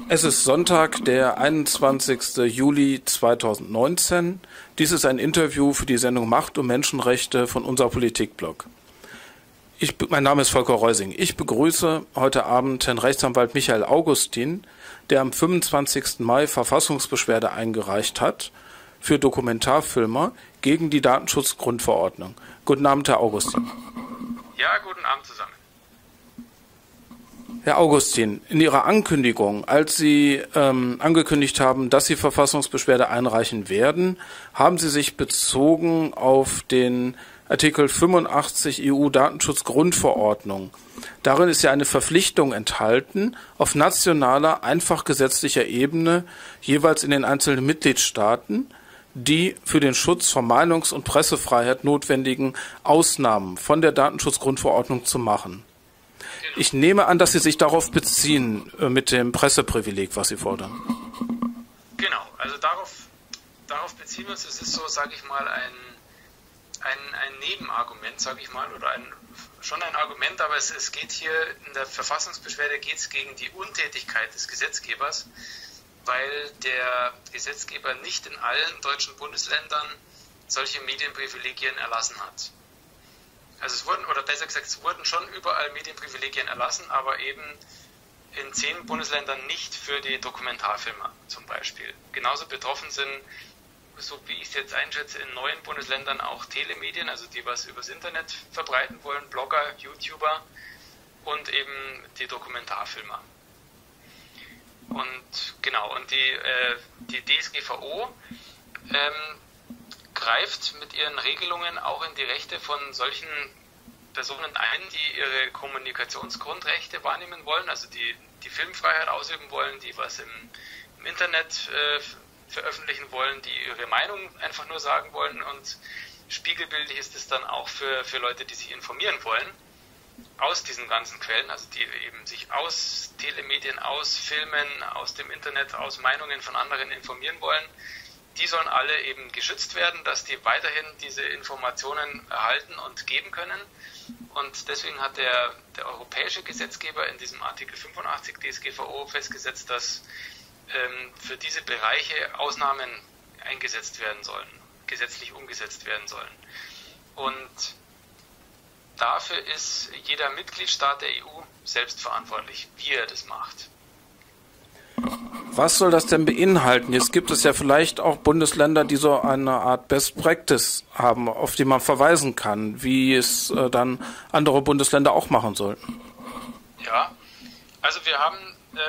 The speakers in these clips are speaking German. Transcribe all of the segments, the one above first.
Es ist Sonntag, der 21. Juli 2019. Dies ist ein Interview für die Sendung Macht und Menschenrechte von unser Politikblog. Mein Name ist Volker Reusing. Ich begrüße heute Abend Herrn Rechtsanwalt Michael Augustin, der am 25. Mai Verfassungsbeschwerde eingereicht hat für Dokumentarfilmer gegen die Datenschutzgrundverordnung. Guten Abend, Herr Augustin. Ja, guten Abend zusammen. Herr Augustin, in Ihrer Ankündigung, als Sie angekündigt haben, dass Sie Verfassungsbeschwerde einreichen werden, haben Sie sich bezogen auf den Artikel 85 EU-Datenschutzgrundverordnung. Darin ist ja eine Verpflichtung enthalten, auf nationaler, einfach gesetzlicher Ebene, jeweils in den einzelnen Mitgliedstaaten, die für den Schutz von Meinungs- und Pressefreiheit notwendigen Ausnahmen von der Datenschutzgrundverordnung zu machen. Ich nehme an, dass Sie sich darauf beziehen mit dem Presseprivileg, was Sie fordern. Genau, also darauf beziehen wir uns. Es ist so, sage ich mal, ein Nebenargument, sage ich mal, oder schon ein Argument, aber es geht hier in der Verfassungsbeschwerde gegen die Untätigkeit des Gesetzgebers, weil der Gesetzgeber nicht in allen deutschen Bundesländern solche Medienprivilegien erlassen hat. Also es wurden schon überall Medienprivilegien erlassen, aber eben in 10 Bundesländern nicht für die Dokumentarfilmer zum Beispiel. Genauso betroffen sind, so wie ich es jetzt einschätze, in 9 Bundesländern auch Telemedien, also die was übers Internet verbreiten wollen, Blogger, YouTuber und eben die Dokumentarfilmer. Und genau, und die DSGVO greift mit ihren Regelungen auch in die Rechte von solchen Personen ein, die ihre Kommunikationsgrundrechte wahrnehmen wollen, also die Filmfreiheit ausüben wollen, die was im Internet veröffentlichen wollen, die ihre Meinung einfach nur sagen wollen, und spiegelbildlich ist es dann auch für Leute, die sich informieren wollen, aus diesen ganzen Quellen, also die eben sich aus Telemedien, aus Filmen, aus dem Internet, aus Meinungen von anderen informieren wollen. Die sollen alle eben geschützt werden, dass die weiterhin diese Informationen erhalten und geben können. Und deswegen hat der europäische Gesetzgeber in diesem Artikel 85 DSGVO festgesetzt, dass für diese Bereiche Ausnahmen eingesetzt werden sollen, gesetzlich umgesetzt werden sollen. Und dafür ist jeder Mitgliedstaat der EU selbst verantwortlich, wie er das macht. Was soll das denn beinhalten? Jetzt gibt es ja vielleicht auch Bundesländer, die so eine Art Best Practice haben, auf die man verweisen kann, wie es dann andere Bundesländer auch machen sollten. Ja, also wir haben,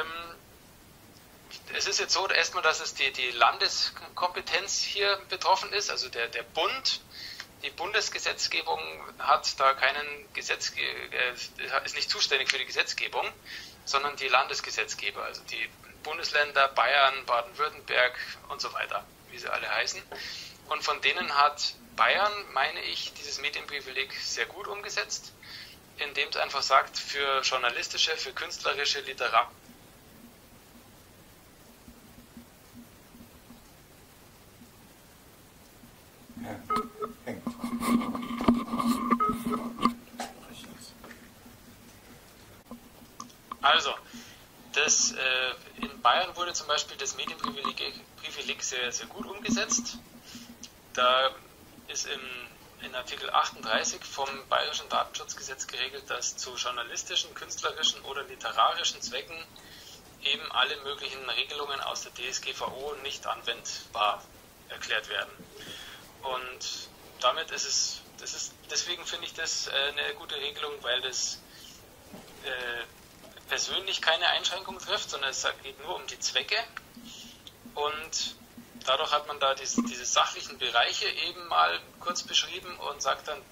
es ist jetzt so erstmal, dass es die Landeskompetenz hier betroffen ist, also der Bund. Die Bundesgesetzgebung hat da ist nicht zuständig für die Gesetzgebung, sondern die Landesgesetzgeber, also die Bundesländer Bayern, Baden-Württemberg und so weiter, wie sie alle heißen. Und von denen hat Bayern, meine ich, dieses Medienprivileg sehr gut umgesetzt, indem es einfach sagt, für journalistische, für künstlerische, literarische in Bayern wurde zum Beispiel das Medienprivileg sehr, sehr gut umgesetzt. Da ist in Artikel 38 vom Bayerischen Datenschutzgesetz geregelt, dass zu journalistischen, künstlerischen oder literarischen Zwecken eben alle möglichen Regelungen aus der DSGVO nicht anwendbar erklärt werden. Und damit deswegen finde ich das eine gute Regelung, weil das persönlich keine Einschränkung trifft, sondern es geht nur um die Zwecke, und dadurch hat man da diese sachlichen Bereiche eben mal kurz beschrieben und sagt dann,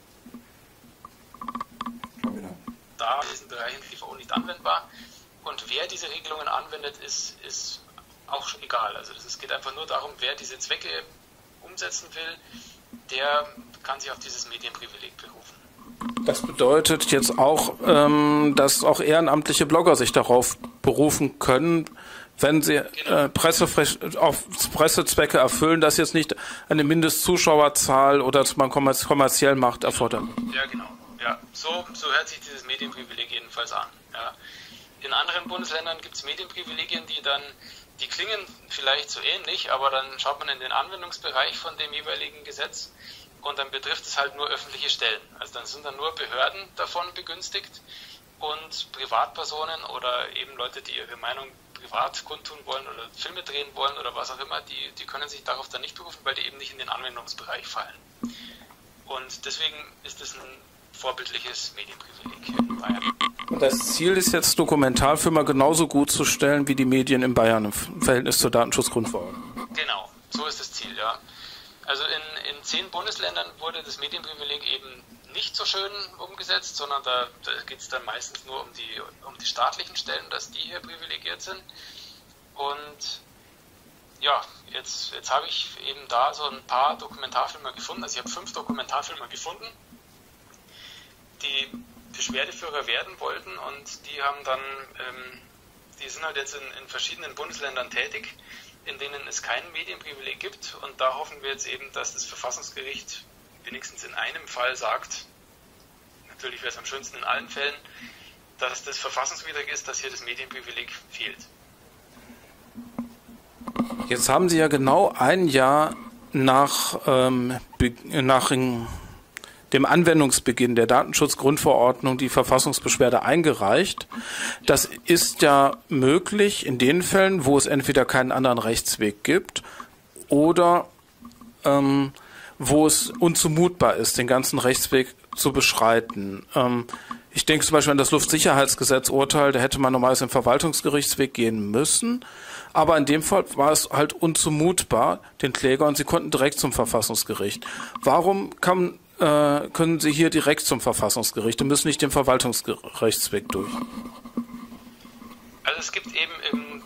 da in diesen Bereichen DSGVO nicht anwendbar, und wer diese Regelungen anwendet, ist auch egal. Also es geht einfach nur darum, wer diese Zwecke umsetzen will, der kann sich auf dieses Medienprivileg berufen. Das bedeutet jetzt auch, dass auch ehrenamtliche Blogger sich darauf berufen können, wenn sie auf Pressezwecke erfüllen, dass jetzt nicht eine Mindestzuschauerzahl oder dass man kommerziell Macht erfordert. Ja, genau. Ja, so hört sich dieses Medienprivileg jedenfalls an. Ja. In anderen Bundesländern gibt es Medienprivilegien, die klingen vielleicht so ähnlich, aber dann schaut man in den Anwendungsbereich von dem jeweiligen Gesetz und dann betrifft es halt nur öffentliche Stellen. Also dann sind dann nur Behörden davon begünstigt und Privatpersonen oder eben Leute, die ihre Meinung privat kundtun wollen oder Filme drehen wollen oder was auch immer, die können sich darauf dann nicht berufen, weil die eben nicht in den Anwendungsbereich fallen. Und deswegen ist es ein vorbildliches Medienprivileg hier in Bayern. Das Ziel ist jetzt, Dokumentarfilme genauso gut zu stellen wie die Medien in Bayern im Verhältnis zur Datenschutzgrundverordnung. Genau, so ist das Ziel, ja. Also in 10 Bundesländern wurde das Medienprivileg eben nicht so schön umgesetzt, sondern da geht es dann meistens nur um die staatlichen Stellen, dass die hier privilegiert sind. Und ja, jetzt habe ich eben da so ein paar Dokumentarfilme gefunden. Also ich habe 5 Dokumentarfilme gefunden, die Beschwerdeführer werden wollten und die haben dann, die sind halt jetzt in verschiedenen Bundesländern tätig, in denen es kein Medienprivileg gibt, und da hoffen wir jetzt eben, dass das Verfassungsgericht wenigstens in einem Fall sagt, natürlich wäre es am schönsten in allen Fällen, dass das verfassungswidrig ist, dass hier das Medienprivileg fehlt. Jetzt haben Sie ja genau ein Jahr nach dem Anwendungsbeginn der Datenschutzgrundverordnung die Verfassungsbeschwerde eingereicht. Das ist ja möglich in den Fällen, wo es entweder keinen anderen Rechtsweg gibt oder wo es unzumutbar ist, den ganzen Rechtsweg zu beschreiten. Ich denke zum Beispiel an das Luftsicherheitsgesetz-Urteil, da hätte man normalerweise den Verwaltungsgerichtsweg gehen müssen, aber in dem Fall war es halt unzumutbar, den Kläger, und sie konnten direkt zum Verfassungsgericht. Warum können Sie hier direkt zum Verfassungsgericht und müssen nicht den Verwaltungsgerichtsweg durch? Also es gibt eben im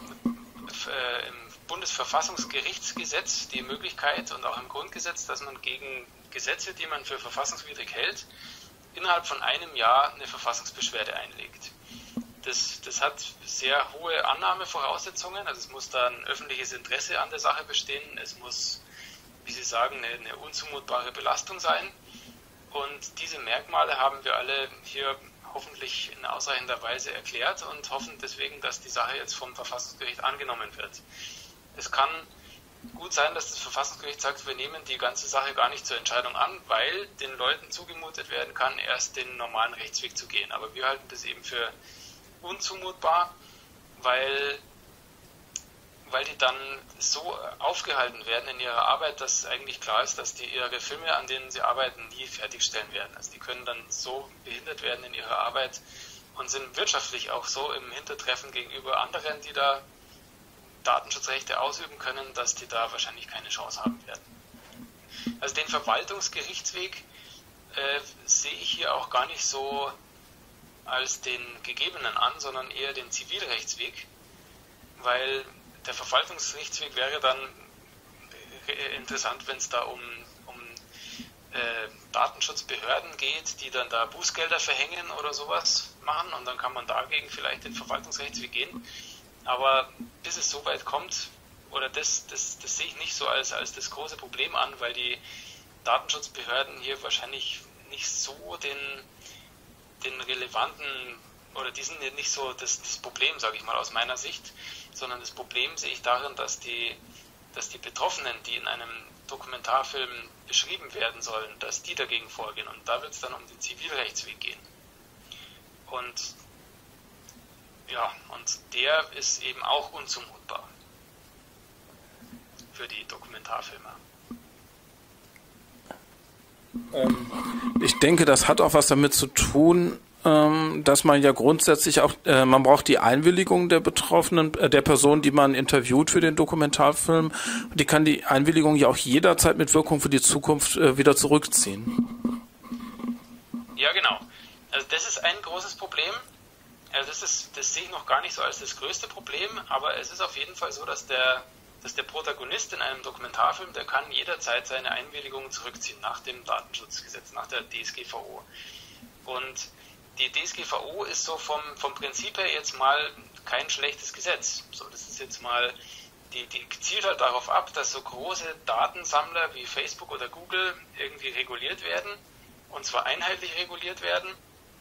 Bundesverfassungsgerichtsgesetz die Möglichkeit und auch im Grundgesetz, dass man gegen Gesetze, die man für verfassungswidrig hält, innerhalb von einem Jahr eine Verfassungsbeschwerde einlegt. Das hat sehr hohe Annahmevoraussetzungen, also es muss da ein öffentliches Interesse an der Sache bestehen, es muss, wie Sie sagen, eine unzumutbare Belastung sein. Und diese Merkmale haben wir alle hier hoffentlich in ausreichender Weise erklärt und hoffen deswegen, dass die Sache jetzt vom Verfassungsgericht angenommen wird. Es kann gut sein, dass das Verfassungsgericht sagt, wir nehmen die ganze Sache gar nicht zur Entscheidung an, weil den Leuten zugemutet werden kann, erst den normalen Rechtsweg zu gehen. Aber wir halten das eben für unzumutbar, weil die dann so aufgehalten werden in ihrer Arbeit, dass eigentlich klar ist, dass die ihre Filme, an denen sie arbeiten, nie fertigstellen werden. Also die können dann so behindert werden in ihrer Arbeit und sind wirtschaftlich auch so im Hintertreffen gegenüber anderen, die da Datenschutzrechte ausüben können, dass die da wahrscheinlich keine Chance haben werden. Also den Verwaltungsgerichtsweg sehe ich hier auch gar nicht so als den gegebenen an, sondern eher den Zivilrechtsweg, weil der Verwaltungsgerichtsweg wäre dann interessant, wenn es da um Datenschutzbehörden geht, die dann da Bußgelder verhängen oder sowas machen, und dann kann man dagegen vielleicht den Verwaltungsrechtsweg gehen. Aber bis es so weit kommt, oder das sehe ich nicht so als das große Problem an, weil die Datenschutzbehörden hier wahrscheinlich nicht so den relevanten, oder die sind nicht so das Problem, sage ich mal, aus meiner Sicht, sondern das Problem sehe ich darin, dass die Betroffenen, die in einem Dokumentarfilm beschrieben werden sollen, dass die dagegen vorgehen, und da wird es dann um den Zivilrechtsweg gehen. Und der ist eben auch unzumutbar für die Dokumentarfilmer. Ich denke, das hat auch was damit zu tun, dass man ja grundsätzlich auch, man braucht die Einwilligung der Betroffenen, der Person, die man interviewt für den Dokumentarfilm. Die kann die Einwilligung ja auch jederzeit mit Wirkung für die Zukunft wieder zurückziehen. Ja, genau. Also das ist ein großes Problem. Also das sehe ich noch gar nicht so als das größte Problem, aber es ist auf jeden Fall so, dass der Protagonist in einem Dokumentarfilm, der kann jederzeit seine Einwilligung zurückziehen nach dem Datenschutzgesetz, nach der DSGVO. Und die DSGVO ist so vom Prinzip her jetzt mal kein schlechtes Gesetz. So, das ist jetzt mal, die zielt halt darauf ab, dass so große Datensammler wie Facebook oder Google irgendwie reguliert werden, und zwar einheitlich reguliert werden.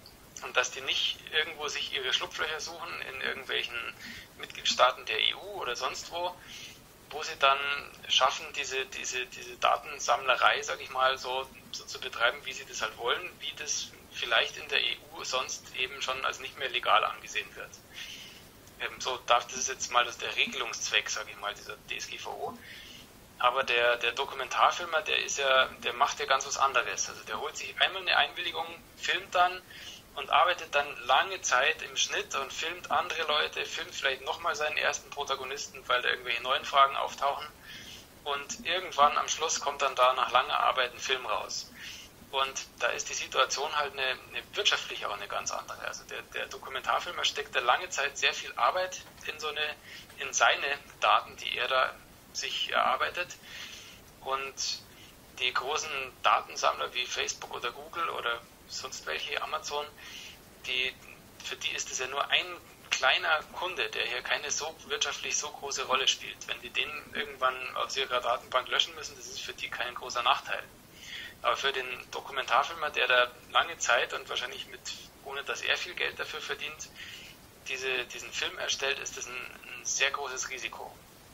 und dass die nicht irgendwo sich ihre Schlupflöcher suchen in irgendwelchen Mitgliedstaaten der EU oder sonst wo sie dann schaffen, diese Datensammlerei, sag ich mal, so zu betreiben, wie sie das halt wollen, wie das vielleicht in der EU sonst eben schon als nicht mehr legal angesehen wird. Das ist jetzt mal der Regelungszweck, sag ich mal, dieser DSGVO. Aber der Dokumentarfilmer, der macht ja ganz was anderes. Also der holt sich einmal eine Einwilligung, filmt dann und arbeitet dann lange Zeit im Schnitt und filmt andere Leute, filmt vielleicht nochmal seinen ersten Protagonisten, weil da irgendwelche neuen Fragen auftauchen. Und irgendwann am Schluss kommt dann da nach langer Arbeit ein Film raus. Und da ist die Situation halt eine wirtschaftlich auch eine ganz andere. Also der Dokumentarfilmer steckt da lange Zeit sehr viel Arbeit in seine Daten, die er da sich erarbeitet. Und die großen Datensammler wie Facebook oder Google oder sonst welche, Amazon, für die ist es ja nur ein kleiner Kunde, der hier keine wirtschaftlich so große Rolle spielt. Wenn die den irgendwann aus ihrer Datenbank löschen müssen, das ist für die kein großer Nachteil. Aber für den Dokumentarfilmer, der da lange Zeit und wahrscheinlich ohne dass er viel Geld dafür verdient, diesen Film erstellt, ist das ein sehr großes Risiko.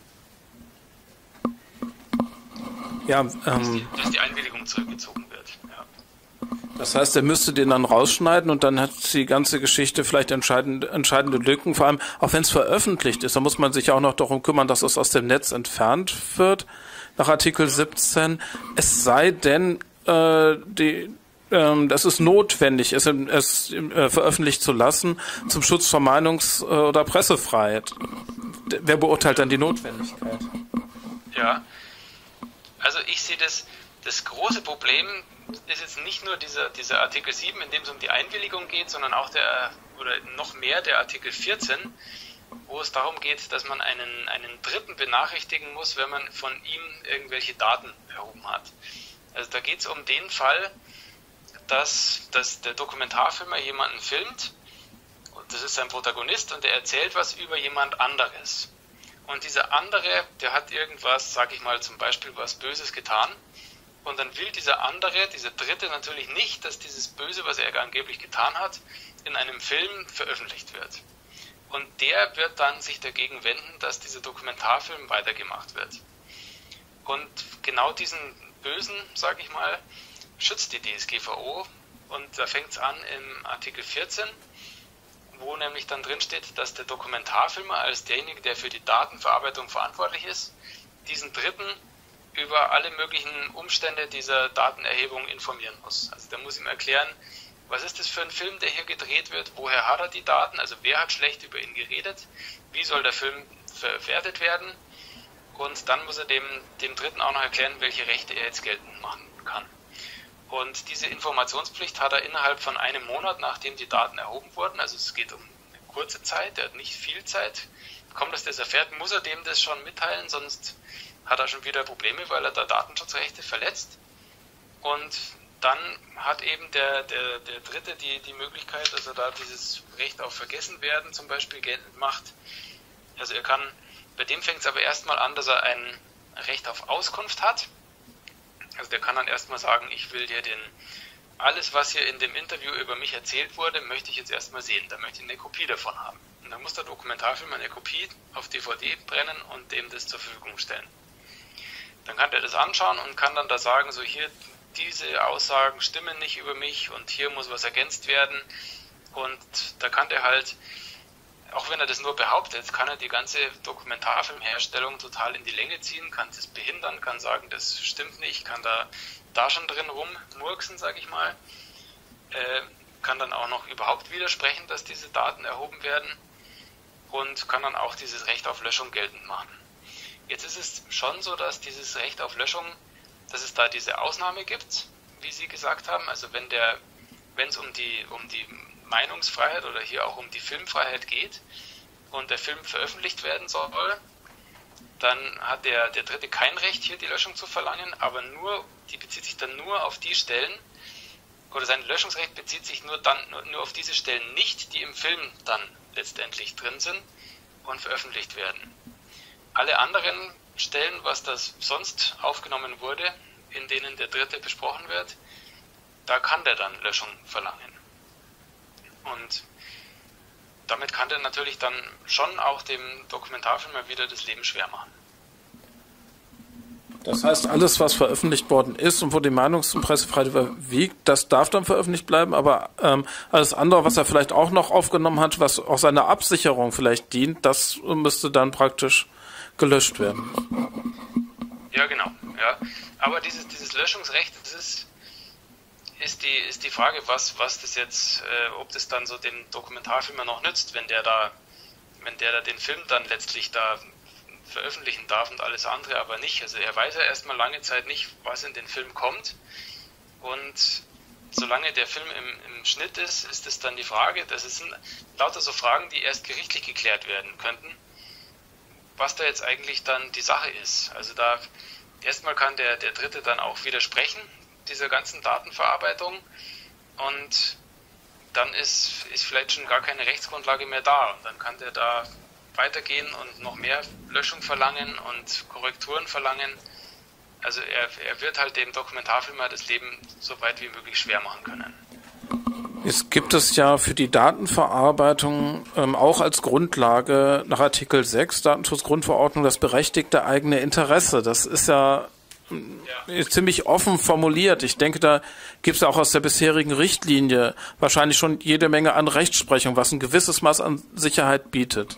Ja, dass die Einwilligung zurückgezogen wird. Ja. Das heißt, er müsste den dann rausschneiden und dann hat die ganze Geschichte vielleicht entscheidende Lücken, vor allem auch wenn es veröffentlicht ist, da muss man sich auch noch darum kümmern, dass es aus dem Netz entfernt wird, nach Artikel 17, es sei denn, das ist notwendig, es veröffentlicht zu lassen zum Schutz von Meinungs- oder Pressefreiheit. Wer beurteilt dann die Notwendigkeit? Ja, also ich sehe das große Problem ist jetzt nicht nur dieser Artikel 7, in dem es um die Einwilligung geht, sondern auch noch mehr der Artikel 14, wo es darum geht, dass man einen Dritten benachrichtigen muss, wenn man von ihm irgendwelche Daten erhoben hat. Also da geht es um den Fall, dass der Dokumentarfilmer jemanden filmt, und das ist sein Protagonist, und der erzählt was über jemand anderes. Und dieser andere, der hat irgendwas, sag ich mal, zum Beispiel was Böses getan. Und dann will dieser Dritte natürlich nicht, dass dieses Böse, was er angeblich getan hat, in einem Film veröffentlicht wird. Und der wird dann sich dagegen wenden, dass dieser Dokumentarfilm weitergemacht wird. Und genau diesen Bösen, sag ich mal, schützt die DSGVO. Und da fängt es an im Artikel 14, wo nämlich dann drin steht, dass der Dokumentarfilmer als derjenige, der für die Datenverarbeitung verantwortlich ist, diesen Dritten über alle möglichen Umstände dieser Datenerhebung informieren muss. Also der muss ihm erklären, was ist das für ein Film, der hier gedreht wird, woher hat er die Daten, also wer hat schlecht über ihn geredet, wie soll der Film verwertet werden, und dann muss er dem Dritten auch noch erklären, welche Rechte er jetzt geltend machen kann. Und diese Informationspflicht hat er innerhalb von einem Monat, nachdem die Daten erhoben wurden, also es geht um eine kurze Zeit, er hat nicht viel Zeit, kaum dass das erfährt, muss er dem das schon mitteilen, sonst hat er schon wieder Probleme, weil er da Datenschutzrechte verletzt. Und dann hat eben der Dritte die Möglichkeit, dass er da dieses Recht auf Vergessenwerden zum Beispiel geltend macht. Also bei dem fängt es aber erstmal an, dass er ein Recht auf Auskunft hat. Also der kann dann erstmal sagen, ich will dir alles, was hier in dem Interview über mich erzählt wurde, möchte ich jetzt erstmal sehen. Da möchte ich eine Kopie davon haben. Und dann muss der Dokumentarfilmer eine Kopie auf DVD brennen und dem das zur Verfügung stellen. Dann kann der das anschauen und kann dann da sagen, so hier, diese Aussagen stimmen nicht über mich und hier muss was ergänzt werden. Und da kann der halt, auch wenn er das nur behauptet, kann er die ganze Dokumentarfilmherstellung total in die Länge ziehen, kann das behindern, kann sagen, das stimmt nicht, kann da schon drin rummurksen, sag ich mal, kann dann auch noch überhaupt widersprechen, dass diese Daten erhoben werden und kann dann auch dieses Recht auf Löschung geltend machen. Jetzt ist es schon so, dass dieses Recht auf Löschung, dass es da diese Ausnahme gibt, wie Sie gesagt haben, also wenn es um die Meinungsfreiheit oder hier auch um die Filmfreiheit geht und der Film veröffentlicht werden soll, dann hat der Dritte kein Recht, hier die Löschung zu verlangen, aber die bezieht sich dann nur auf die Stellen, oder sein Löschungsrecht bezieht sich nur auf diese Stellen nicht, die im Film dann letztendlich drin sind und veröffentlicht werden. Alle anderen Stellen, was das sonst aufgenommen wurde, in denen der Dritte besprochen wird, da kann der dann Löschung verlangen. Und damit kann der natürlich dann schon auch dem Dokumentarfilmer wieder das Leben schwer machen. Das heißt, alles, was veröffentlicht worden ist und wo die Meinungs- und Pressefreiheit überwiegt, das darf dann veröffentlicht bleiben, aber alles andere, was er vielleicht auch noch aufgenommen hat, was auch seiner Absicherung vielleicht dient, das müsste dann praktisch gelöscht werden. Ja, genau. Ja. Aber dieses Löschungsrecht, das ist die Frage, was das jetzt, ob das dann so dem Dokumentarfilmer noch nützt, wenn der da den Film dann letztlich da veröffentlichen darf und alles andere aber nicht. Also er weiß ja erstmal lange Zeit nicht, was in den Film kommt, und solange der Film im Schnitt ist es dann die Frage, das sind lauter so Fragen, die erst gerichtlich geklärt werden könnten, was da jetzt eigentlich dann die Sache ist. Also da erstmal kann der Dritte dann auch widersprechen dieser ganzen Datenverarbeitung, und dann ist vielleicht schon gar keine Rechtsgrundlage mehr da, und dann kann der da weitergehen und noch mehr Löschung verlangen und Korrekturen verlangen. Also er wird halt dem Dokumentarfilmer das Leben so weit wie möglich schwer machen können. Es gibt es ja für die Datenverarbeitung auch als Grundlage nach Artikel 6 Datenschutzgrundverordnung das berechtigte eigene Interesse. Das ist ja ziemlich offen formuliert. Ich denke, da gibt es auch aus der bisherigen Richtlinie wahrscheinlich schon jede Menge an Rechtsprechung, was ein gewisses Maß an Sicherheit bietet.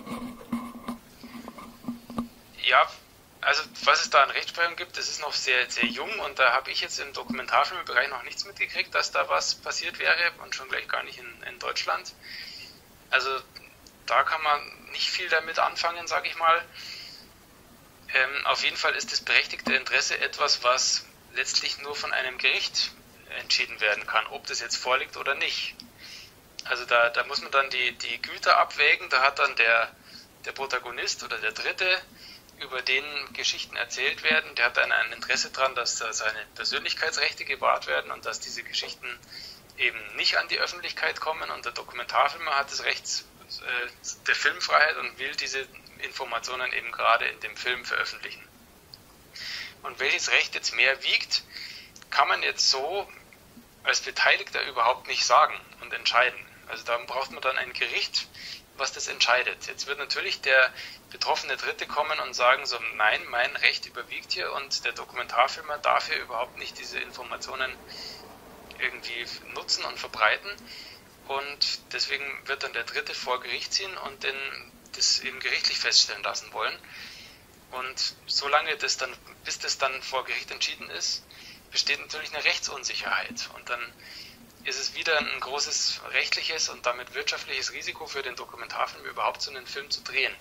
Ja, also was es da an Rechtsprechung gibt, das ist noch sehr, sehr jung, und da habe ich jetzt im Dokumentarfilmbereich noch nichts mitgekriegt, dass da was passiert wäre, und schon gleich gar nicht in Deutschland. Also da kann man nicht viel damit anfangen, sage ich mal. Auf jeden Fall ist das berechtigte Interesse etwas, was letztlich nur von einem Gericht entschieden werden kann, ob das jetzt vorliegt oder nicht. Also da muss man dann die Güter abwägen, da hat dann der Protagonist oder der Dritte, über den Geschichten erzählt werden, der hat dann ein Interesse daran, dass da seine Persönlichkeitsrechte gewahrt werden und dass diese Geschichten eben nicht an die Öffentlichkeit kommen, und der Dokumentarfilmer hat das Recht der Filmfreiheit und will diese Informationen eben gerade in dem Film veröffentlichen. Und welches Recht jetzt mehr wiegt, kann man jetzt so als Beteiligter überhaupt nicht sagen und entscheiden. Also da braucht man dann ein Gericht, was das entscheidet. Jetzt wird natürlich der betroffene Dritte kommen und sagen so, nein, mein Recht überwiegt hier, und der Dokumentarfilmer darf hier überhaupt nicht diese Informationen irgendwie nutzen und verbreiten. Und deswegen wird dann der Dritte vor Gericht ziehen und das eben gerichtlich feststellen lassen wollen. Und solange bis das dann vor Gericht entschieden ist, besteht natürlich eine Rechtsunsicherheit. Und dann ist es wieder ein großes rechtliches und damit wirtschaftliches Risiko für den Dokumentarfilm, überhaupt so einen Film zu drehen.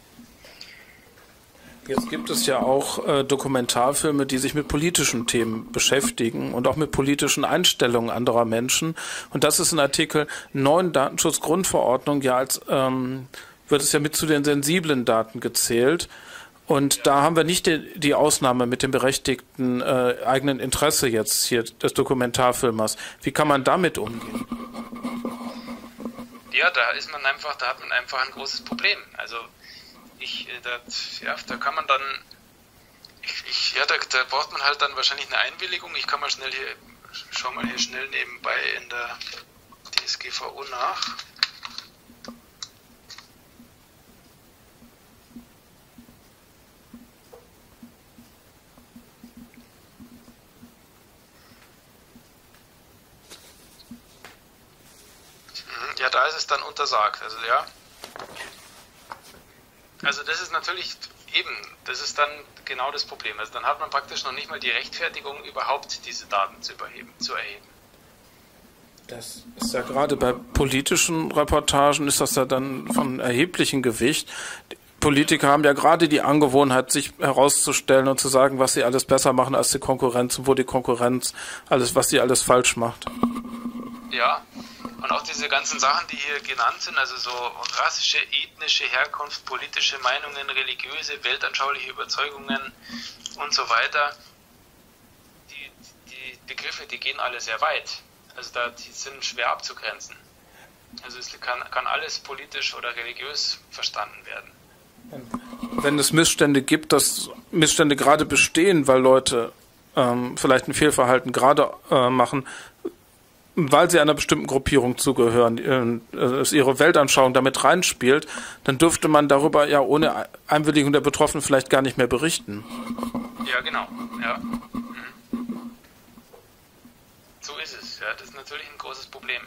Jetzt gibt es ja auch Dokumentarfilme, die sich mit politischen Themen beschäftigen und auch mit politischen Einstellungen anderer Menschen. Und das ist in Artikel 9 Datenschutzgrundverordnung ja wird es ja mit zu den sensiblen Daten gezählt. Und da haben wir nicht die Ausnahme mit dem berechtigten eigenen Interesse jetzt hier des Dokumentarfilmers. Wie kann man damit umgehen? Ja, da hat man einfach ein großes Problem. Also da kann man dann, da braucht man halt dann wahrscheinlich eine Einwilligung. Ich kann mal schau mal hier schnell nebenbei in der DSGVO nach. Ja, da ist es dann untersagt. Also ja. Also das ist natürlich das ist dann genau das Problem. Also dann hat man praktisch noch nicht mal die Rechtfertigung, überhaupt diese Daten zu erheben. Das ist ja gerade bei politischen Reportagen ist das ja dann von erheblichem Gewicht. Die Politiker haben ja gerade die Angewohnheit, sich herauszustellen und zu sagen, was sie alles besser machen als die Konkurrenz und wo die Konkurrenz was sie alles falsch macht. Ja. Und auch diese ganzen Sachen, die hier genannt sind, also so rassische, ethnische Herkunft, politische Meinungen, religiöse, weltanschauliche Überzeugungen und so weiter, die Begriffe, die gehen alle sehr weit. Also die sind schwer abzugrenzen. Also es kann alles politisch oder religiös verstanden werden. Wenn es Missstände gibt, dass Missstände gerade bestehen, weil Leute vielleicht ein Fehlverhalten gerade machen, weil sie einer bestimmten Gruppierung zugehören, ihre Weltanschauung damit reinspielt, dann dürfte man darüber ja ohne Einwilligung der Betroffenen vielleicht gar nicht mehr berichten. Ja, genau. Ja. So ist es. Ja, das ist natürlich ein großes Problem.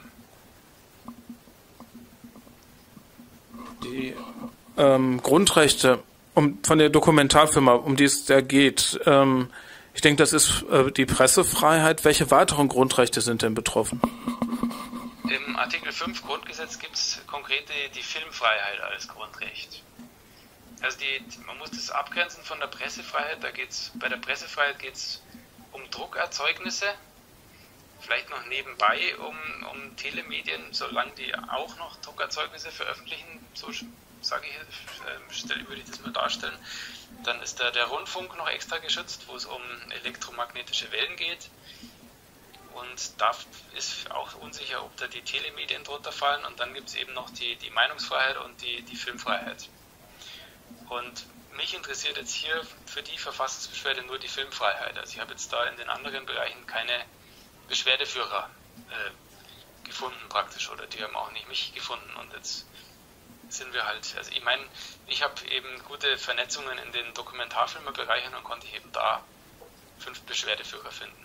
Die Grundrechte von der Dokumentarfirma, um die es da geht, ich denke, das ist die Pressefreiheit. Welche weiteren Grundrechte sind denn betroffen? Im Artikel 5 Grundgesetz gibt es konkret die Filmfreiheit als Grundrecht. Also man muss das abgrenzen von der Pressefreiheit. Bei der Pressefreiheit geht es um Druckerzeugnisse, vielleicht noch nebenbei um Telemedien, solange die auch noch Druckerzeugnisse veröffentlichen, so würde ich das mal darstellen. Dann ist der Rundfunk noch extra geschützt, wo es um elektromagnetische Wellen geht. Und da ist auch unsicher, ob da die Telemedien drunter fallen. Und dann gibt es eben noch die Meinungsfreiheit und die Filmfreiheit. Und mich interessiert jetzt hier für die Verfassungsbeschwerde nur die Filmfreiheit. Also ich habe jetzt da in den anderen Bereichen keine Beschwerdeführer gefunden praktisch, oder die haben auch nicht mich gefunden. Und jetzt sind wir halt, also ich meine, ich habe eben gute Vernetzungen in den Dokumentarfilmerbereichen und konnte eben da 5 Beschwerdeführer finden.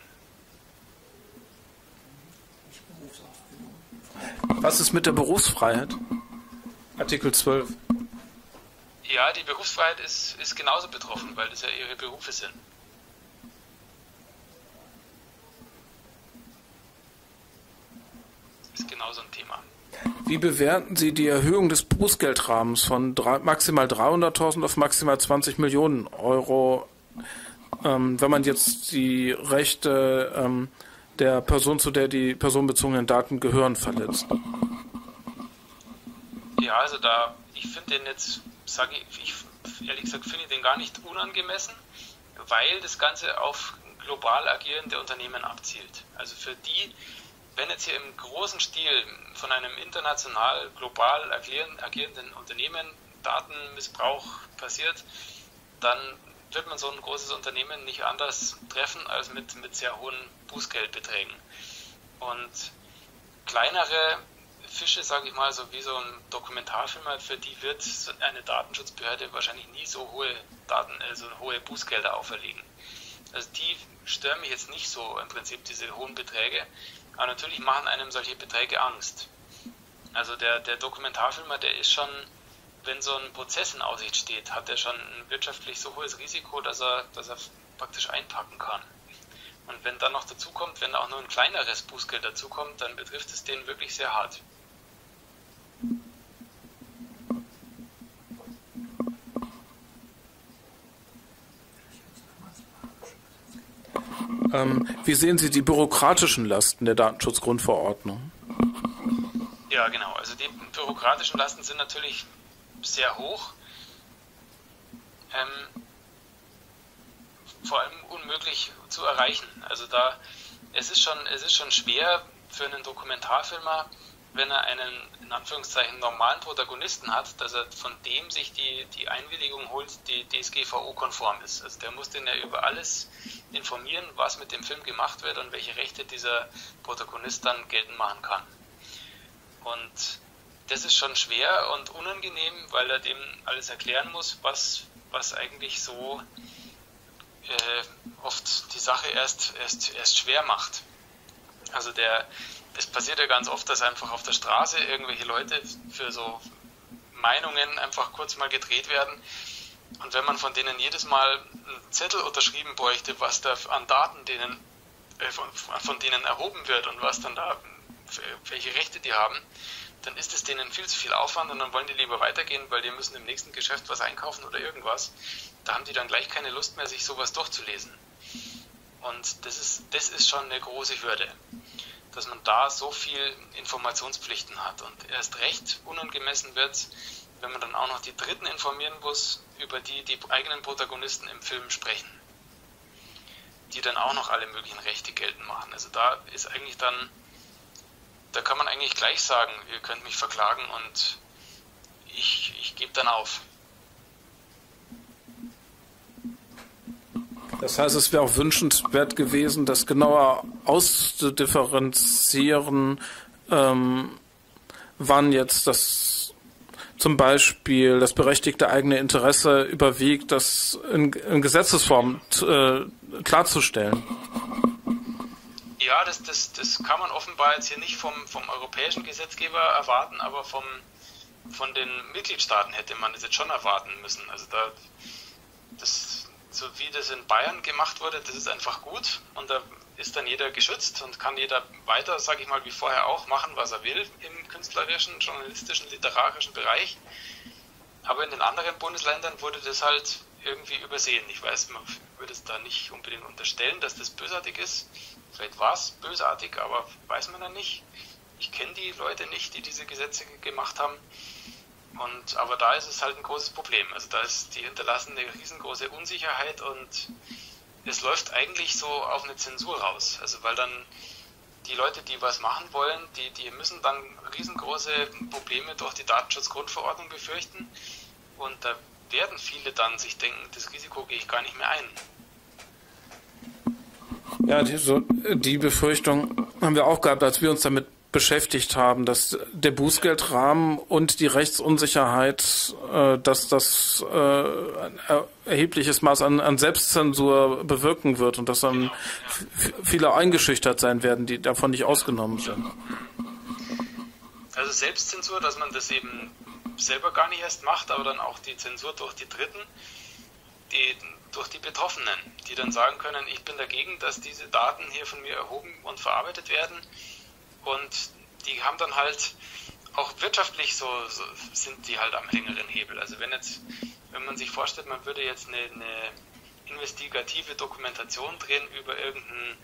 Was ist mit der Berufsfreiheit? Artikel 12. Ja, die Berufsfreiheit ist genauso betroffen, weil das ja ihre Berufe sind. Ist genauso ein Thema. Wie bewerten Sie die Erhöhung des Bußgeldrahmens von maximal 300.000 auf maximal 20 Millionen Euro, wenn man jetzt die Rechte der Person, zu der die personenbezogenen Daten gehören, verletzt? Ja, also ich finde den jetzt, ehrlich gesagt, finde ich den gar nicht unangemessen, weil das Ganze auf global agierende Unternehmen abzielt. Also für die, wenn jetzt hier im großen Stil von einem international, global agierenden Unternehmen Datenmissbrauch passiert, dann wird man so ein großes Unternehmen nicht anders treffen als mit sehr hohen Bußgeldbeträgen. Und kleinere Fische, sage ich mal, so wie so ein Dokumentarfilmer, für die wird eine Datenschutzbehörde wahrscheinlich nie so hohe Bußgelder auferlegen. Also die stören mich jetzt nicht so im Prinzip, diese hohen Beträge. Aber natürlich machen einem solche Beträge Angst. Also der Dokumentarfilmer, der ist schon, wenn so ein Prozess in Aussicht steht, hat er schon ein wirtschaftlich so hohes Risiko, dass er praktisch einpacken kann. Und wenn dann noch dazukommt, wenn auch nur ein kleineres Bußgeld dazukommt, dann betrifft es den wirklich sehr hart. Wie sehen Sie die bürokratischen Lasten der Datenschutzgrundverordnung? Ja, genau. Also die bürokratischen Lasten sind natürlich sehr hoch. Vor allem unmöglich zu erreichen. Also es ist schon schwer für einen Dokumentarfilmer, wenn er einen in Anführungszeichen normalen Protagonisten hat, dass er von dem sich die Einwilligung holt, die DSGVO-konform ist. Also der muss den ja über alles informieren, was mit dem Film gemacht wird und welche Rechte dieser Protagonist dann geltend machen kann. Und das ist schon schwer und unangenehm, weil er dem alles erklären muss, was eigentlich so oft die Sache erst schwer macht. Also es passiert ja ganz oft, dass einfach auf der Straße irgendwelche Leute für so Meinungen einfach kurz mal gedreht werden. Und wenn man von denen jedes Mal einen Zettel unterschrieben bräuchte, was da an Daten von denen erhoben wird und was dann da, welche Rechte die haben, dann ist es denen viel zu viel Aufwand und dann wollen die lieber weitergehen, weil die müssen im nächsten Geschäft was einkaufen oder irgendwas. Da haben die dann gleich keine Lust mehr, sich sowas durchzulesen. Und das ist schon eine große Hürde, dass man da so viel Informationspflichten hat. Und erst recht unangemessen wird, wenn man dann auch noch die Dritten informieren muss, über die eigenen Protagonisten im Film sprechen, die dann auch noch alle möglichen Rechte geltend machen. Also da kann man eigentlich gleich sagen, ihr könnt mich verklagen und ich gebe dann auf. Das heißt, es wäre auch wünschenswert gewesen, das genauer auszudifferenzieren, wann jetzt zum Beispiel das berechtigte eigene Interesse überwiegt, das in Gesetzesform klarzustellen. Ja, das kann man offenbar jetzt hier nicht vom europäischen Gesetzgeber erwarten, aber von den Mitgliedstaaten hätte man das jetzt schon erwarten müssen. Also so wie das in Bayern gemacht wurde, das ist einfach gut und da ist dann jeder geschützt und kann jeder weiter, sage ich mal, wie vorher auch machen, was er will im künstlerischen, journalistischen, literarischen Bereich. Aber in den anderen Bundesländern wurde das halt irgendwie übersehen. Ich weiß, man würde es da nicht unbedingt unterstellen, dass das bösartig ist. Vielleicht war es bösartig, aber weiß man dann nicht. Ich kenne die Leute nicht, die diese Gesetze gemacht haben. Aber da ist es halt ein großes Problem. Also da die hinterlassen eine riesengroße Unsicherheit und es läuft eigentlich so auf eine Zensur raus. Also weil dann die Leute, die was machen wollen, die müssen dann riesengroße Probleme durch die Datenschutzgrundverordnung befürchten. Und da werden viele dann sich denken, das Risiko gehe ich gar nicht mehr ein. Ja, die Befürchtung haben wir auch gehabt, als wir uns damit beschäftigt haben, dass der Bußgeldrahmen und die Rechtsunsicherheit, dass das ein erhebliches Maß an Selbstzensur bewirken wird und dass dann viele eingeschüchtert sein werden, die davon nicht ausgenommen sind. Also Selbstzensur, dass man das eben selber gar nicht erst macht, aber dann auch die Zensur durch die Dritten, durch die Betroffenen, die dann sagen können, ich bin dagegen, dass diese Daten hier von mir erhoben und verarbeitet werden. Und die haben dann halt auch wirtschaftlich so sind die halt am längeren Hebel. Also wenn man sich vorstellt, man würde jetzt eine investigative Dokumentation drehen über irgendein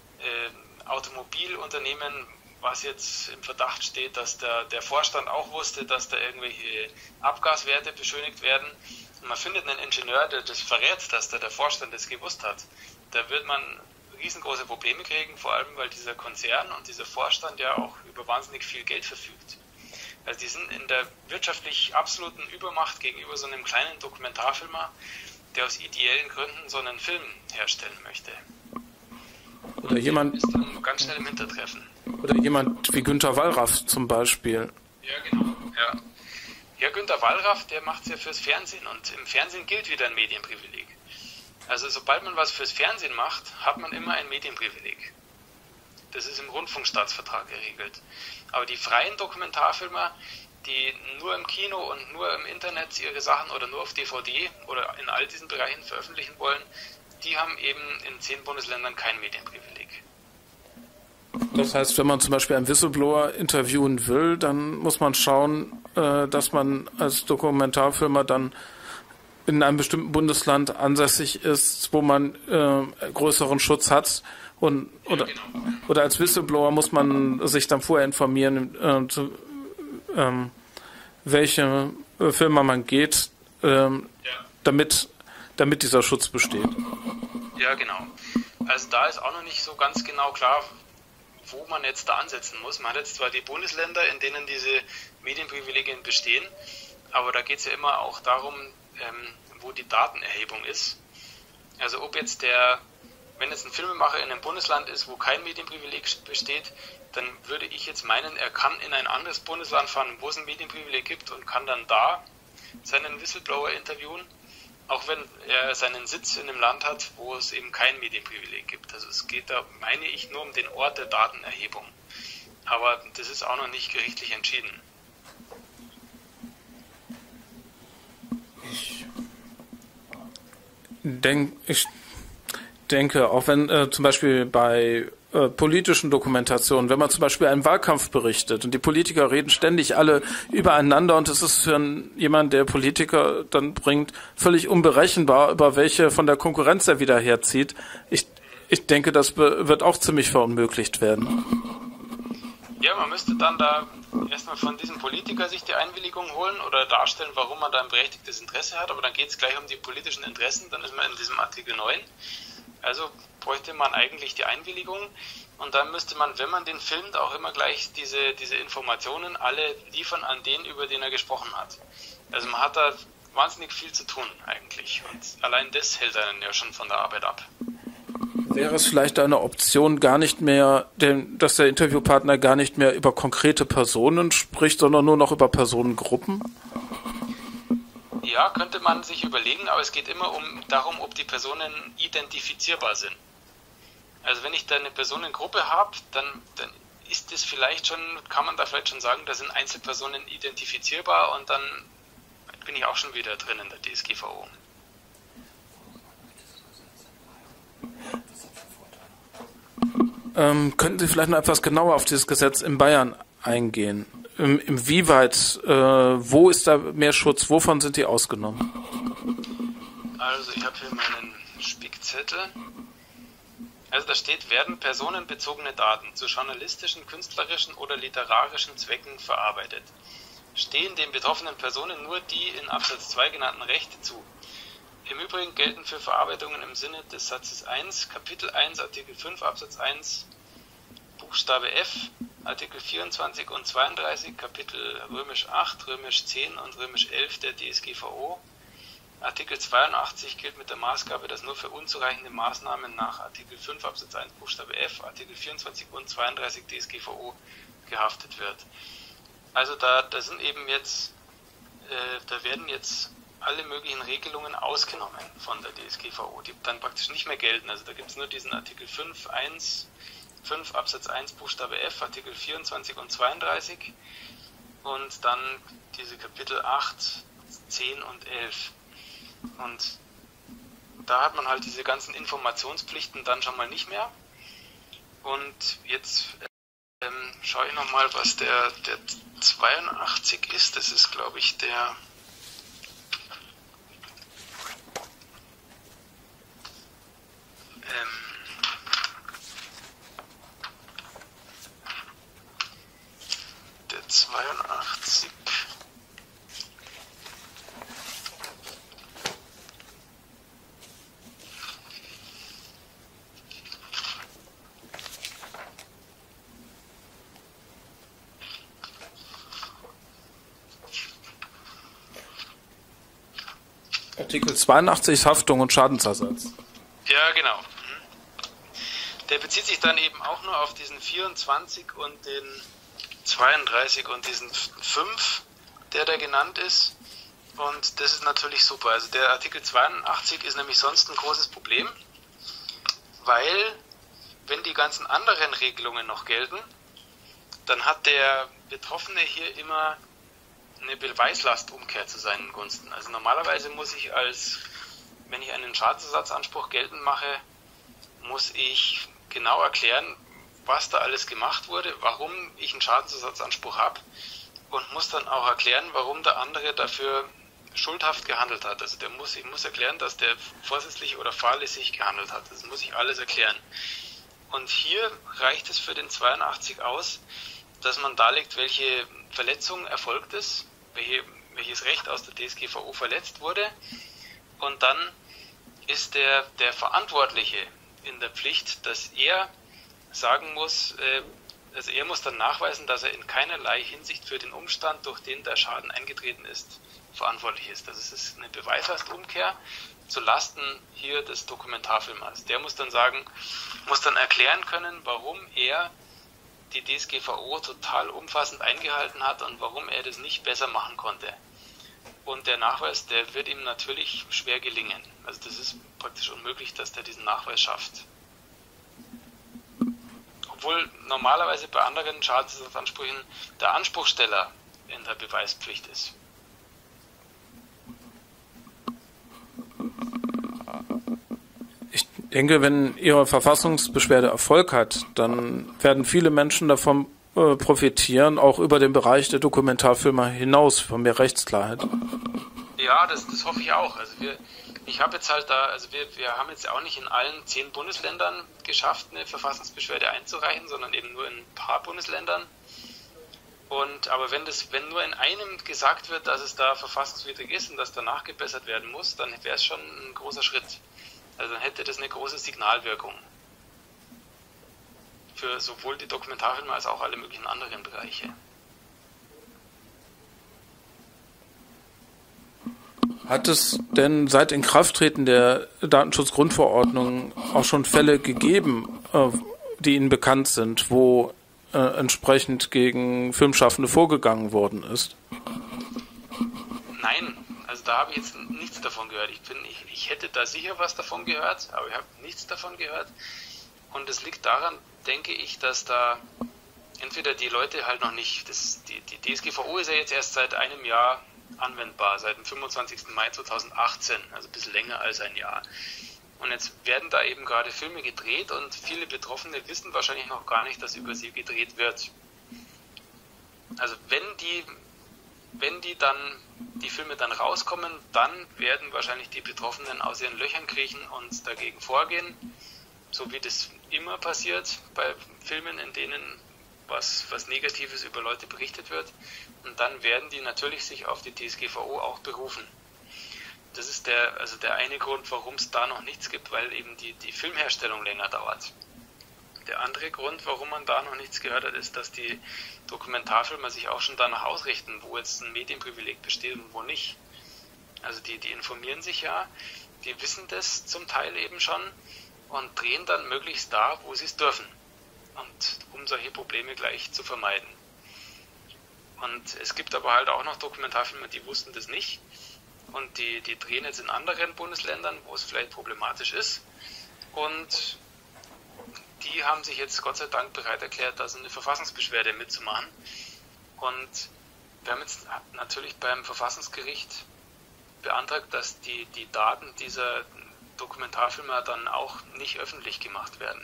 Automobilunternehmen, was jetzt im Verdacht steht, dass der Vorstand auch wusste, dass da irgendwelche Abgaswerte beschönigt werden. Und man findet einen Ingenieur, der das verrät, dass der Vorstand das gewusst hat. Da wird man riesengroße Probleme kriegen, vor allem weil dieser Konzern und dieser Vorstand ja auch über wahnsinnig viel Geld verfügt. Also die sind in der wirtschaftlich absoluten Übermacht gegenüber so einem kleinen Dokumentarfilmer, der aus ideellen Gründen so einen Film herstellen möchte. Oder jemand ist dann ganz schnell im Hintertreffen. Oder jemand wie Günter Wallraff zum Beispiel. Ja, genau. Ja, Günter Wallraff, der macht es ja fürs Fernsehen und im Fernsehen gilt wieder ein Medienprivileg. Also sobald man was fürs Fernsehen macht, hat man immer ein Medienprivileg. Das ist im Rundfunkstaatsvertrag geregelt. Aber die freien Dokumentarfilmer, die nur im Kino und nur im Internet ihre Sachen oder nur auf DVD oder in all diesen Bereichen veröffentlichen wollen, die haben eben in 10 Bundesländern kein Medienprivileg. Das heißt, wenn man zum Beispiel einen Whistleblower interviewen will, dann muss man schauen, dass man als Dokumentarfilmer dann in einem bestimmten Bundesland ansässig ist, wo man größeren Schutz hat. Oder als Whistleblower muss man sich dann vorher informieren, welche Firma man geht, damit dieser Schutz besteht. Ja, genau. Also da ist auch noch nicht so ganz genau klar, wo man jetzt da ansetzen muss. Man hat jetzt zwar die Bundesländer, in denen diese Medienprivilegien bestehen, aber da geht es ja immer auch darum, wo die Datenerhebung ist. Also ob jetzt wenn jetzt ein Filmemacher in einem Bundesland ist, wo kein Medienprivileg besteht, dann würde ich jetzt meinen, er kann in ein anderes Bundesland fahren, wo es ein Medienprivileg gibt und kann dann da seinen Whistleblower interviewen, auch wenn er seinen Sitz in einem Land hat, wo es eben kein Medienprivileg gibt. Also es geht da, meine ich, nur um den Ort der Datenerhebung. Aber das ist auch noch nicht gerichtlich entschieden. Ich denke, auch wenn zum Beispiel bei politischen Dokumentationen, wenn man zum Beispiel einen Wahlkampf berichtet und die Politiker reden ständig alle übereinander und es ist für jemanden, der Politiker dann bringt, völlig unberechenbar, über welche von der Konkurrenz er wieder herzieht. Ich denke, das wird auch ziemlich verunmöglicht werden. Ja, man müsste dann da erstmal von diesem Politiker sich die Einwilligung holen oder darstellen, warum man da ein berechtigtes Interesse hat, aber dann geht es gleich um die politischen Interessen, dann ist man in diesem Artikel 9. Also bräuchte man eigentlich die Einwilligung und dann müsste man, wenn man den filmt, auch immer gleich diese Informationen alle liefern an den, über den er gesprochen hat. Also man hat da wahnsinnig viel zu tun eigentlich. Und allein das hält einen ja schon von der Arbeit ab. Wäre es vielleicht eine Option, gar nicht mehr, dass der Interviewpartner gar nicht mehr über konkrete Personen spricht, sondern nur noch über Personengruppen? Ja, könnte man sich überlegen, aber es geht immer darum, ob die Personen identifizierbar sind. Also wenn ich da eine Personengruppe habe, dann ist das vielleicht schon, kann man da vielleicht schon sagen, da sind Einzelpersonen identifizierbar und dann bin ich auch schon wieder drin in der DSGVO. Könnten Sie vielleicht noch etwas genauer auf dieses Gesetz in Bayern eingehen? Inwieweit, wo ist da mehr Schutz, wovon sind die ausgenommen? Also ich habe hier meinen Spickzettel. Also da steht, werden personenbezogene Daten zu journalistischen, künstlerischen oder literarischen Zwecken verarbeitet. Stehen den betroffenen Personen nur die in Absatz 2 genannten Rechte zu. Im Übrigen gelten für Verarbeitungen im Sinne des Satzes 1, Kapitel 1, Artikel 5, Absatz 1, Buchstabe F, Artikel 24 und 32, Kapitel römisch 8, römisch 10 und römisch 11 der DSGVO. Artikel 82 gilt mit der Maßgabe, dass nur für unzureichende Maßnahmen nach Artikel 5 Absatz 1 Buchstabe F, Artikel 24 und 32 DSGVO gehaftet wird. Also da sind eben jetzt, da werden jetzt alle möglichen Regelungen ausgenommen von der DSGVO, die dann praktisch nicht mehr gelten. Also da gibt es nur diesen Artikel 5 Absatz 1 Buchstabe F, Artikel 24 und 32 und dann diese Kapitel 8, 10 und 11. Und da hat man halt diese ganzen Informationspflichten dann schon mal nicht mehr. Und jetzt schaue ich nochmal, was der 82 ist. Das ist, glaube ich, der der 82. Artikel 82 ist Haftung und Schadensersatz. Ja, genau. Der bezieht sich dann eben auch nur auf diesen 24 und den 32 und diesen 5, der da genannt ist. Und das ist natürlich super. Also der Artikel 82 ist nämlich sonst ein großes Problem, weil wenn die ganzen anderen Regelungen noch gelten, dann hat der Betroffene hier immer eine Beweislastumkehr zu seinen Gunsten. Also normalerweise muss ich wenn ich einen Schadensersatzanspruch geltend mache, muss ich genau erklären, was da alles gemacht wurde, warum ich einen Schadensersatzanspruch habe und muss dann auch erklären, warum der andere dafür schuldhaft gehandelt hat. Also ich muss erklären, dass der vorsätzlich oder fahrlässig gehandelt hat. Das muss ich alles erklären. Und hier reicht es für den 82 aus, dass man darlegt, welche Verletzung erfolgt ist, welches Recht aus der DSGVO verletzt wurde, und dann ist der Verantwortliche in der Pflicht, dass er sagen muss, also er muss dann nachweisen, dass er in keinerlei Hinsicht für den Umstand, durch den der Schaden eingetreten ist, verantwortlich ist. Also es ist eine Beweislastumkehr zu Lasten hier des Dokumentarfilmers. Der muss dann erklären können, warum er die DSGVO total umfassend eingehalten hat und warum er das nicht besser machen konnte. Und der Nachweis, der wird ihm natürlich schwer gelingen. Also das ist praktisch unmöglich, dass der diesen Nachweis schafft. Obwohl normalerweise bei anderen Schadensersatzansprüchen der Anspruchsteller in der Beweispflicht ist. Ich denke, wenn Ihre Verfassungsbeschwerde Erfolg hat, dann werden viele Menschen davon profitieren, auch über den Bereich der Dokumentarfilmer hinaus, von mehr Rechtsklarheit. Ja, das hoffe ich auch. Also wir haben jetzt auch nicht in allen 10 Bundesländern geschafft, eine Verfassungsbeschwerde einzureichen, sondern eben nur in ein paar Bundesländern. Aber wenn nur in einem gesagt wird, dass es da verfassungswidrig ist und dass danach gebessert werden muss, dann wäre es schon ein großer Schritt. Also dann hätte das eine große Signalwirkung für sowohl die Dokumentarfilme als auch alle möglichen anderen Bereiche. Hat es denn seit Inkrafttreten der Datenschutzgrundverordnung auch schon Fälle gegeben, die Ihnen bekannt sind, wo entsprechend gegen Filmschaffende vorgegangen worden ist? Nein, also da habe ich jetzt nichts davon gehört. Ich hätte da sicher was davon gehört, aber ich habe nichts davon gehört. Und es liegt daran, denke ich, dass da entweder die Leute halt noch nicht, die DSGVO ist ja jetzt erst seit einem Jahr anwendbar, seit dem 25. Mai 2018, also ein bisschen länger als ein Jahr. Und jetzt werden da eben gerade Filme gedreht und viele Betroffene wissen wahrscheinlich noch gar nicht, dass über sie gedreht wird. Also wenn die Filme dann rauskommen, dann werden wahrscheinlich die Betroffenen aus ihren Löchern kriechen und dagegen vorgehen, so wie das immer passiert bei Filmen, in denen was Negatives über Leute berichtet wird. Und dann werden die natürlich sich auf die DSGVO auch berufen. Das ist der eine Grund, warum es da noch nichts gibt, weil eben die Filmherstellung länger dauert. Der andere Grund, warum man da noch nichts gehört hat, ist, dass die Dokumentarfilmer sich auch schon danach ausrichten, wo jetzt ein Medienprivileg besteht und wo nicht. Also die informieren sich ja, die wissen das zum Teil eben schon und drehen dann möglichst da, wo sie es dürfen. Und um solche Probleme gleich zu vermeiden. Und es gibt aber halt auch noch Dokumentarfilmer, die wussten das nicht. Und die drehen jetzt in anderen Bundesländern, wo es vielleicht problematisch ist. Und die haben sich jetzt Gott sei Dank bereit erklärt, da so eine Verfassungsbeschwerde mitzumachen. Und wir haben jetzt natürlich beim Verfassungsgericht beantragt, dass die Daten dieser Dokumentarfilmer dann auch nicht öffentlich gemacht werden.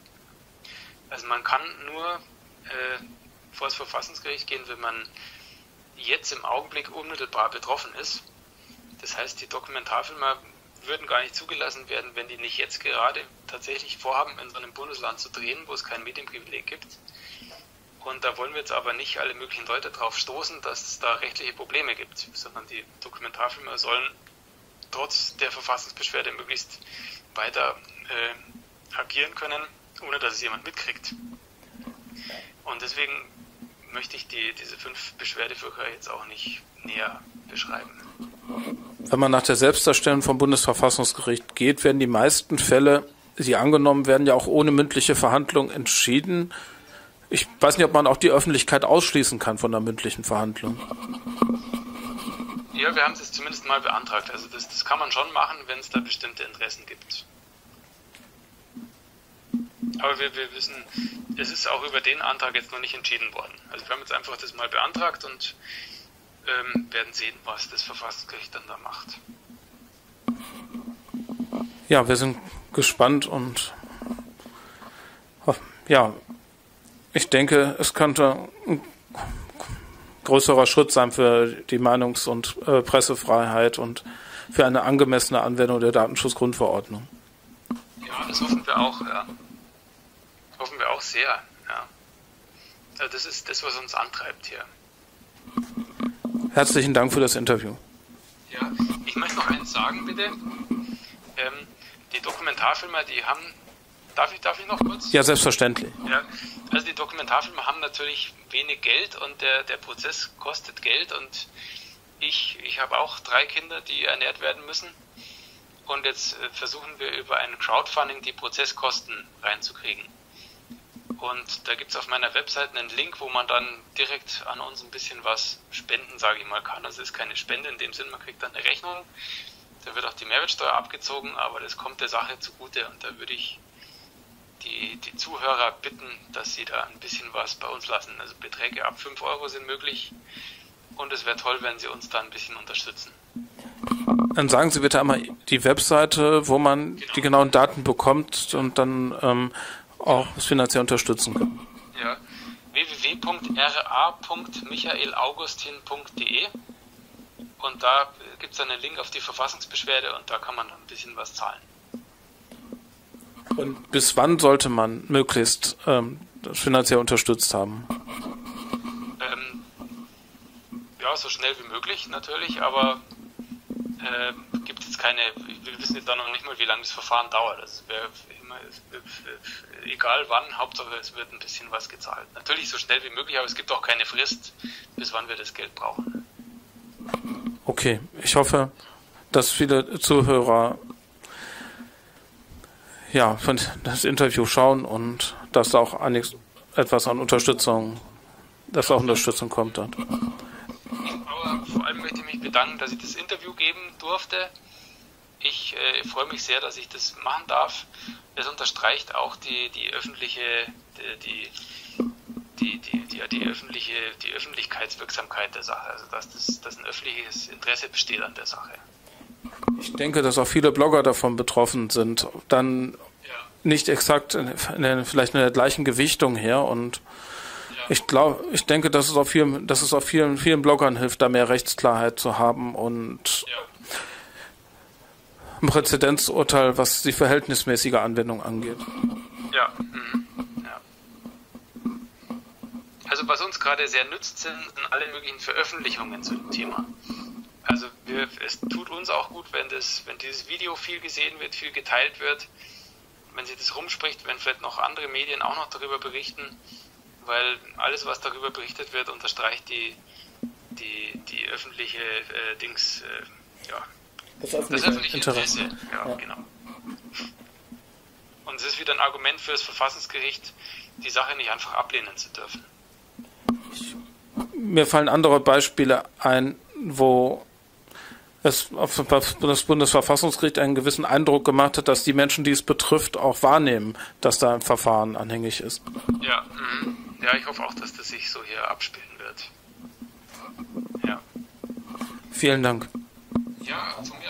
Also man kann nur vor das Verfassungsgericht gehen, wenn man jetzt im Augenblick unmittelbar betroffen ist. Das heißt, die Dokumentarfilmer würden gar nicht zugelassen werden, wenn die nicht jetzt gerade tatsächlich vorhaben, in so einem Bundesland zu drehen, wo es kein Medienprivileg gibt. Und da wollen wir jetzt aber nicht alle möglichen Leute drauf stoßen, dass es da rechtliche Probleme gibt, sondern die Dokumentarfilmer sollen trotz der Verfassungsbeschwerde möglichst weiter agieren können, ohne dass es jemand mitkriegt. Und deswegen möchte ich diese 5 Beschwerdeführer jetzt auch nicht näher beschreiben. Wenn man nach der Selbstdarstellung vom Bundesverfassungsgericht geht, werden die meisten Fälle, die angenommen werden, ja auch ohne mündliche Verhandlung entschieden. Ich weiß nicht, ob man auch die Öffentlichkeit ausschließen kann von der mündlichen Verhandlung. Ja, wir haben es jetzt zumindest mal beantragt. Also das kann man schon machen, wenn es da bestimmte Interessen gibt. Aber wir wissen, es ist auch über den Antrag jetzt noch nicht entschieden worden. Also wir haben jetzt einfach das mal beantragt und werden sehen, was das Verfassungsgericht dann da macht. Ja, wir sind gespannt und ja, ich denke, es könnte ein größerer Schritt sein für die Meinungs- und Pressefreiheit und für eine angemessene Anwendung der Datenschutzgrundverordnung. Ja, das hoffen wir auch, ja. Hoffen wir auch sehr, ja. Also das ist das, was uns antreibt hier. Herzlichen Dank für das Interview. Ja, ich möchte noch eins sagen, bitte. Die Dokumentarfilmer, die haben... Darf ich noch kurz? Ja, selbstverständlich. Ja, also die Dokumentarfilmer haben natürlich wenig Geld und der Prozess kostet Geld und ich habe auch 3 Kinder, die ernährt werden müssen. Und jetzt versuchen wir über ein Crowdfunding die Prozesskosten reinzukriegen. Und da gibt es auf meiner Website einen Link, wo man dann direkt an uns ein bisschen was spenden, sage ich mal, kann. Also es ist keine Spende in dem Sinn, man kriegt dann eine Rechnung. Da wird auch die Mehrwertsteuer abgezogen, aber das kommt der Sache zugute. Und da würde ich die Zuhörer bitten, dass sie da ein bisschen was bei uns lassen. Also Beträge ab 5 Euro sind möglich. Und es wäre toll, wenn Sie uns da ein bisschen unterstützen. Dann sagen Sie bitte einmal die Webseite, wo man die genauen Daten bekommt und dann auch das finanziell unterstützen kann. Ja, www.ra.michaelaugustin.de und da gibt es dann einen Link auf die Verfassungsbeschwerde und da kann man ein bisschen was zahlen. Und bis wann sollte man möglichst das finanziell unterstützt haben? Ja, so schnell wie möglich natürlich, aber gibt jetzt keine, wir wissen jetzt da noch nicht mal, wie lange das Verfahren dauert. Also egal wann, Hauptsache es wird ein bisschen was gezahlt. Natürlich so schnell wie möglich, aber es gibt auch keine Frist, bis wann wir das Geld brauchen. Okay, ich hoffe, dass viele Zuhörer von das Interview schauen und dass da auch etwas an Unterstützung, dass auch Unterstützung kommt dort. Aber vor allem möchte ich mich bedanken, dass ich das Interview geben durfte. Ich freue mich sehr, dass ich das machen darf. Es unterstreicht auch die Öffentlichkeitswirksamkeit der Sache, also dass ein öffentliches Interesse besteht an der Sache. Ich denke, dass auch viele Blogger davon betroffen sind, dann nicht exakt vielleicht in der gleichen Gewichtung her, und ich denke, dass es auch vielen Bloggern hilft, da mehr Rechtsklarheit zu haben und ein Präzedenzurteil, was die verhältnismäßige Anwendung angeht. Ja. Also was uns gerade sehr nützt, sind alle möglichen Veröffentlichungen zu dem Thema. Also es tut uns auch gut, wenn dieses Video viel gesehen wird, viel geteilt wird, wenn sich das rumspricht, wenn vielleicht noch andere Medien auch noch darüber berichten, weil alles, was darüber berichtet wird, unterstreicht die öffentliche das öffentliche Interesse. Ja, genau. Und es ist wieder ein Argument für das Verfassungsgericht, die Sache nicht einfach ablehnen zu dürfen. Mir fallen andere Beispiele ein, wo es auf das Bundesverfassungsgericht einen gewissen Eindruck gemacht hat, dass die Menschen, die es betrifft, auch wahrnehmen, dass da ein Verfahren anhängig ist. Ja, ich hoffe auch, dass das sich so hier abspielen wird. Ja. Vielen Dank. Ja, zum